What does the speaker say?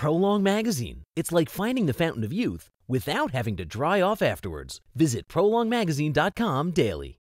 Prolong Magazine. It's like finding the fountain of youth without having to dry off afterwards. Visit prolongmagazine.com daily.